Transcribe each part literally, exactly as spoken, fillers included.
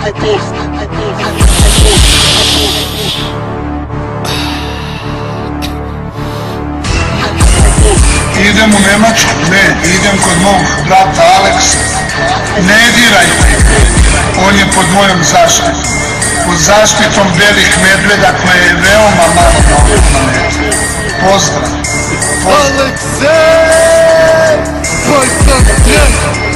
Idem u Nemačku? Ne, idem kod mog brata Aleksa. Ne dirajte, on je pod mojom zaštitom. Pod zaštitom belih medvjeda koje je veoma malo na ovoj planeti. Pozdrav. Aleksej! Bajsan Tren!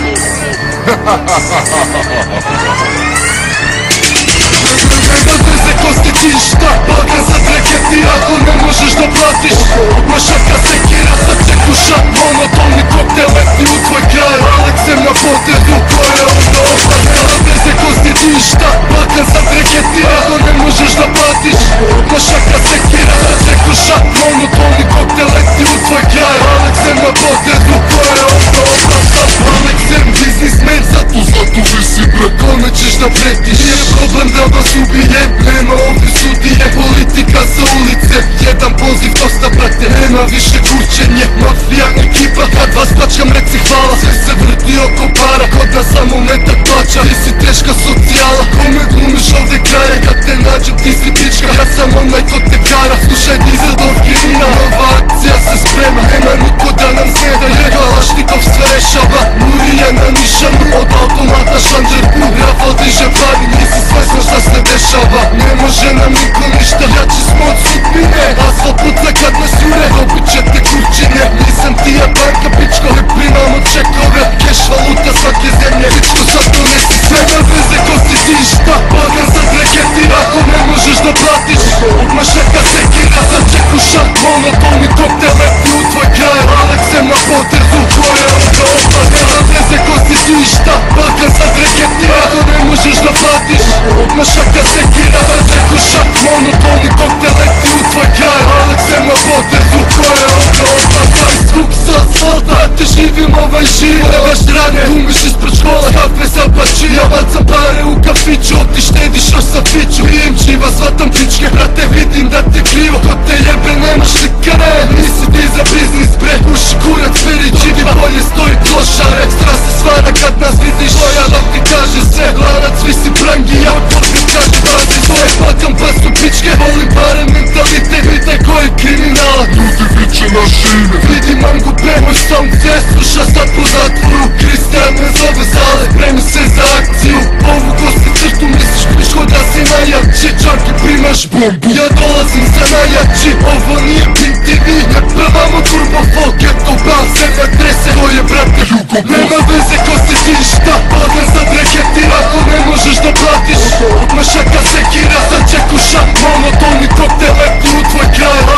Nema ko ste ti šta, Balkan sad reketi ako ne možeš da platiš. Mašaka sekira, sad će kušat monotoni koktel leti u tvoj kraj. Aleksem na potezu, ko je onda opad. Nema ko ste ti šta, Balkan sad reketi ako ne možeš da platiš. Mašaka sekira, sad će kušat monotoni koktel leti u tvoj kraj. Aleksem na potezu, ko je onda opad. Aleksem, biznismen, sad tu zlatu visi bre. Kome ćeš da pretiš? Nije problem da vas ubije. Nema ovdje sudije, politika sa ulice. Jedan poziv dosta brate, nema više kućenje. Mafija, ekipa, kad vas plaćam reci hvala. Sve se vrti oko para, kod nas samo metak plaća. Ti si teška socijala, kome glumiš ovdje kraje. Kad te nađem ti si pička, ja sam onaj kod te kara. Slušaj Dizeldorf kriminal, nova akcija se sprema. Nema niko da nam sneda, jer Kalašnikov sve rešava. Murija na nišanu, od automata šanđer u Rafal diže pari, nisi svesno šta se dešava. Ne može nam niko ništa, jači smo od sudbine. Asfalt puca kad nas jure, dobit ćete kurčine. Nisam ti ja banka pičko, ne primamo čekove. Keš valuta svake zemlje, pičko sad donesi sve. Nema veze ko si ti šta, Balkan sad reketi ako ne možeš da platiš. Mašaka sekira, sad će kušat monotoni koktel leti u tvoj kraj. Aleksem na potezu, ko je onda opad. Nema veze ko si ti šta, Balkan sad reketi ako ne možeš da platiš. Mašaka sekira, sad će kušat monotoni koktel leti u tvoj kraj. Aleksem na potezu, ko je onda opad. Taj zvuk sa asfalta, te živim ovaj život. Nemaš rane, umiš ispred škola, kafe sa pači. Ja bacam pare u kafiću, ti štediš još sa piću. Pijem čiva, svatam pičke, brate vidim da ti krivo. Ko te jebe nemaš likare, nisi ti za biznis bre. Uši kurac, veri dživi, bolje stoji klošare. Stras se stvara kad nas vidiš, moja dok ti kaže sve. Lanac visi prangi, ja od podcast kaže bazi svoje. Pakam pa su pičke, volim pare mentalitet. Vitaj ko je kriminala, ljudi viče naše ime. Vidi mangu pre, moj sound se sluša sad po zatvoru. Kristijan me zove zale, premi se za akciju. Povuko si crtu, misliš piško da si najjači. Čak i primaš bombu, ja dolazim za najjači. Ovo nije Pink ti vi, ne pevamo turbo folk. Geto bal, sebe trese, to je brate Hugo Boss. Nema veze ko si ti šta, Balkan sad reketi ako ne možeš da platiš. Mašaka sekira, sad će kušat monotoni koktel leti u tvoj kraj.